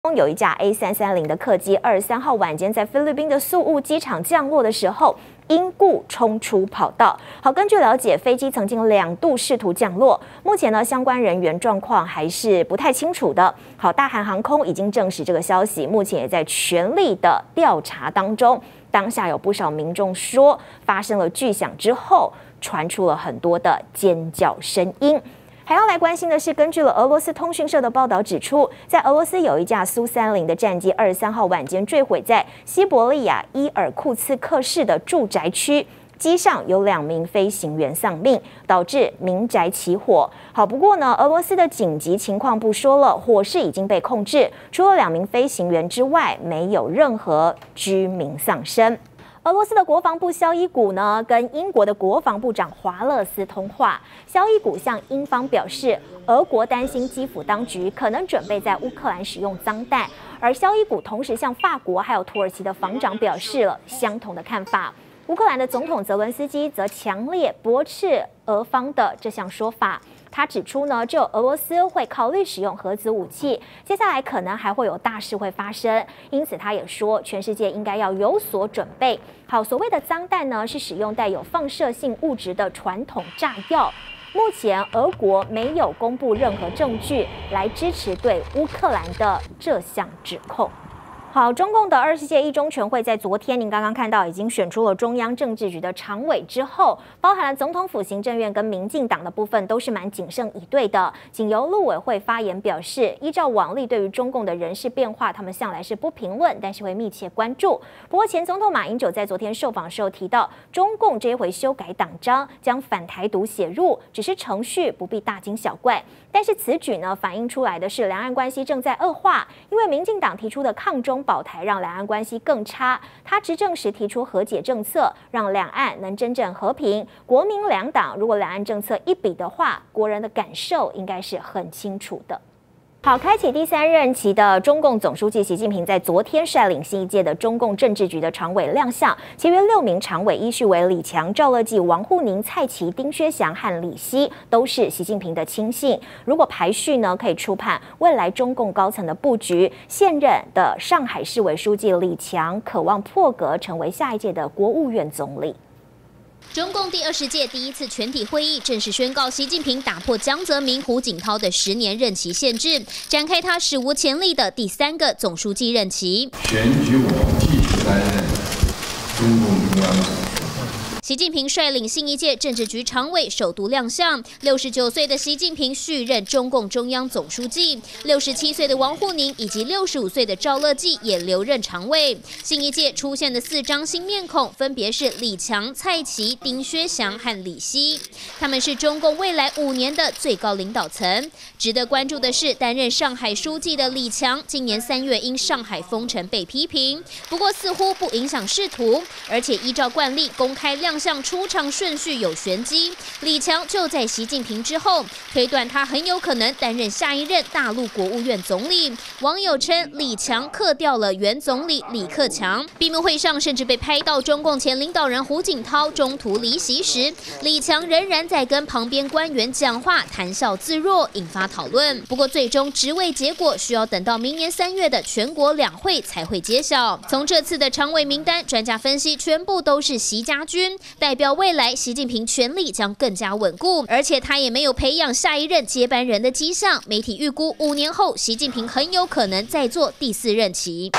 有一架 A330的客机23号晚间在菲律宾的宿务机场降落的时候，因故冲出跑道。好，根据了解，飞机曾经2度试图降落，目前呢相关人员状况还是不太清楚的。好，大韩航空已经证实这个消息，目前也在全力的调查当中。当下有不少民众说，发生了巨响之后，传出了很多的尖叫声音。还要来关心的是，根据了俄罗斯通讯社的报道指出，在俄罗斯有一架苏30的战机23号晚间坠毁在西伯利亚伊尔库茨克市的住宅区，机上有2名飞行员丧命，导致民宅起火。好，不过呢，俄罗斯的紧急情况部说了，火势已经被控制，除了2名飞行员之外，没有任何居民丧生。俄罗斯的国防部肖伊古呢，跟英国的国防部长华勒斯通话。肖伊古向英方表示，俄国担心基辅当局可能准备在乌克兰使用脏弹，而肖伊古同时向法国还有土耳其的防长表示了相同的看法。乌克兰的总统泽伦斯基则强烈驳斥俄方的这项说法。他指出呢，只有俄罗斯会考虑使用核子武器，接下来可能还会有大事会发生。因此，他也说，全世界应该要有所准备。好，所谓的脏弹呢，是使用带有放射性物质的传统炸药。目前，俄国没有公布任何证据来支持对乌克兰的这项指控。好，中共的20届一中全会在昨天，您刚刚看到已经选出了中央政治局的常委之后，包含了总统府、行政院跟民进党的部分都是蛮谨慎以对的。仅由陆委会发言表示，依照往例，对于中共的人事变化，他们向来是不评论，但是会密切关注。不过，前总统马英九在昨天受访时候提到，中共这一回修改党章，将反台独写入，只是程序，不必大惊小怪。但是此举呢，反映出来的是两岸关系正在恶化，因为民进党提出的抗中保台让两岸关系更差，他执政时提出和解政策，让两岸能真正和平。国民两党如果两岸政策一比的话，国人的感受应该是很清楚的。好，开启第3任期的中共总书记习近平在昨天率领新一届的中共政治局的常委亮相，其余6名常委依序为李强、赵乐际、王沪宁、蔡奇、丁薛祥和李希，都是习近平的亲信。如果排序呢，可以初判未来中共高层的布局。现任的上海市委书记李强渴望破格成为下一届的国务院总理。 中共第20届第1次全体会议正式宣告，习近平打破江泽民、胡锦涛的10年任期限制，展开他史无前例的第3个总书记任期。 选举我继续担任中共中央总书记。 习近平率领新一届政治局常委首度亮相，69岁的习近平续任中共中央总书记，67岁的王沪宁以及65岁的赵乐际也留任常委。新一届出现的4张新面孔，分别是李强、蔡奇、丁薛祥和李希，他们是中共未来5年的最高领导层。值得关注的是，担任上海书记的李强，今年3月因上海封城被批评，不过似乎不影响仕途，而且依照惯例公开亮相出场顺序有玄机，李强就在习近平之后，推断他很有可能担任下一任大陆国务院总理。网友称李强克掉了原总理李克强。闭幕会上甚至被拍到中共前领导人胡锦涛中途离席时，李强仍然在跟旁边官员讲话，谈笑自若，引发讨论。不过最终职位结果需要等到明年3月的全国两会才会揭晓。从这次的常委名单，专家分析全部都是习家军，代表未来习近平权力将更加稳固，而且他也没有培养下一任接班人的迹象。媒体预估5年后，习近平很有可能再做第4任期。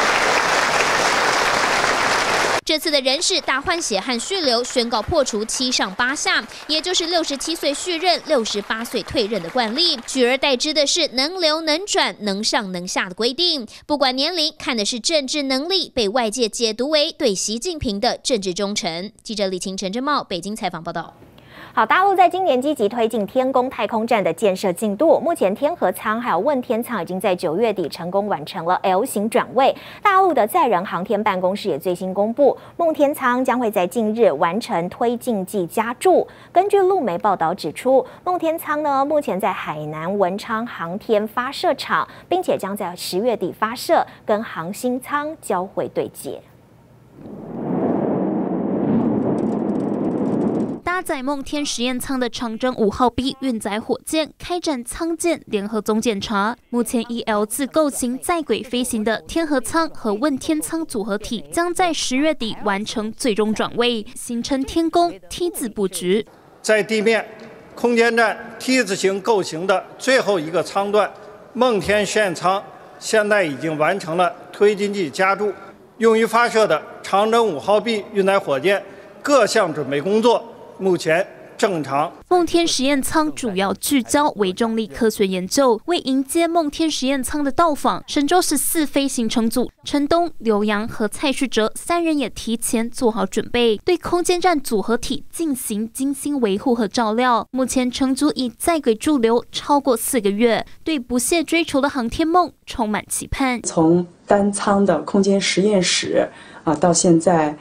这次的人事大换血和续留宣告破除7上8下，也就是67岁续任、68岁退任的惯例，取而代之的是能留能转、能上能下的规定。不管年龄，看的是政治能力，被外界解读为对习近平的政治忠诚。记者李晴、陈真茂北京采访报道。 好，大陆在今年积极推进天宫太空站的建设进度，目前天河舱还有问天舱已经在9月底成功完成了 L 型转位。大陆的载人航天办公室也最新公布，梦天舱将会在近日完成推进剂加注。根据陆媒报道指出，梦天舱呢目前在海南文昌航天发射场，并且将在10月底发射，跟航星舱交会对接。 搭载梦天实验舱的长征5号 B 运载火箭开展舱舰联合总检查。目前以 L 字构型在轨飞行的天河舱和问天舱组合体将在10月底完成最终转位，形成天宫 T 字布局。 在地面空间站 T 字形构型的最后一个舱段梦天实验舱，现在已经完成了推进剂加注，用于发射的长征5号 B 运载火箭各项准备工作目前正常。 梦天实验舱主要聚焦微重力科学研究，为迎接梦天实验舱的到访，神舟14飞行乘组陈冬、刘洋和蔡旭哲3人也提前做好准备，对空间站组合体进行精心维护和照料。目前乘组已在轨驻留超过4个月，对不懈追求的航天梦充满期盼。 从单舱的空间实验室到现在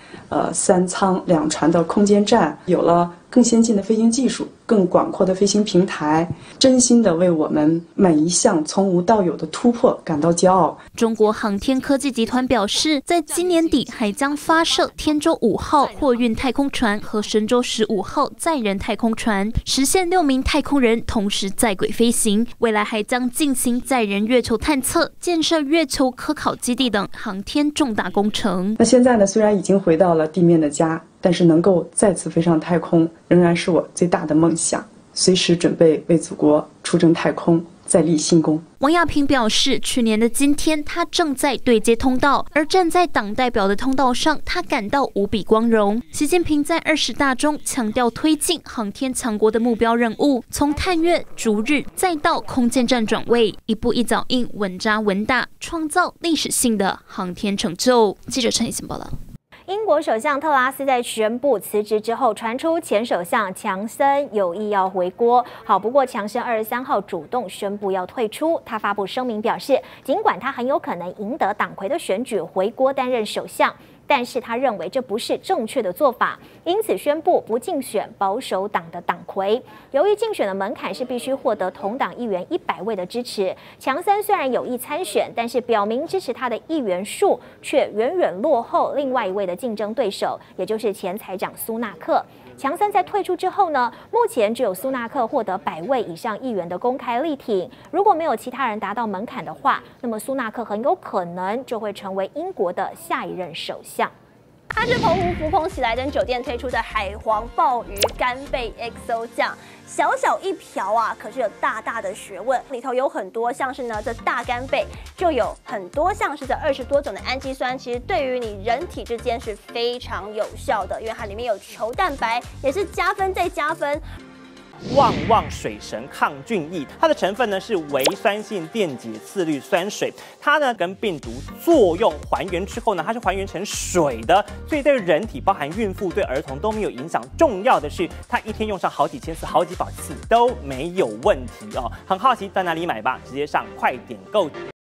3舱2船的空间站，有了更先进的飞行技术，更广阔的飞行平台，真心的为我们每一项从无到有的突破感到骄傲。 中国航天科技集团表示，在今年底还将发射天舟5号货运太空船和神舟15号载人太空船，实现6名太空人同时在轨飞行。未来还将进行载人月球探测、建设月球科考基地等航天重大工程。 那现在呢，虽然已经回到了地面的家，但是能够再次飞上太空，仍然是我最大的梦想。随时准备为祖国出征太空，再立新功。 王亚平表示，去年的今天，他正在对接通道，而站在党代表的通道上，他感到无比光荣。习近平在20大中强调推进航天强国的目标任务，从探月、逐日，再到空间站转位，一步一脚印，稳扎稳打，创造历史性的航天成就。记者陈以欣报道。 英国首相特拉斯在宣布辞职之后，传出前首相强森有意要回国。不过强森23号主动宣布要退出。他发布声明表示，尽管他很有可能赢得党魁的选举回国担任首相，但是他认为这不是正确的做法，因此宣布不竞选保守党的党魁。由于竞选的门槛是必须获得同党议员100位的支持，强森虽然有意参选，但是表明支持他的议员数却远远落后另外一位的竞争对手，也就是前财长苏纳克。强森在退出之后呢，目前只有苏纳克获得100位以上议员的公开力挺。如果没有其他人达到门槛的话，那么苏纳克很有可能就会成为英国的下一任首相。 它是澎湖福朋喜来登酒店推出的海皇鲍鱼干贝 XO 酱，小小一瓢啊，可是有大大的学问。里头有很多像是呢，这大干贝就有很多像是这20多种的氨基酸，其实对于你人体之间是非常有效的，因为它里面有球蛋白，也是加分再加分。 旺旺水神抗菌液，它的成分呢是微酸性电解次氯酸水，它呢跟病毒作用还原之后呢，它是还原成水的，所以对人体，包含孕妇、对儿童都没有影响。重要的是，它一天用上好几千次、好几百次都没有问题哦。很好奇在哪里买吧？直接上快点购。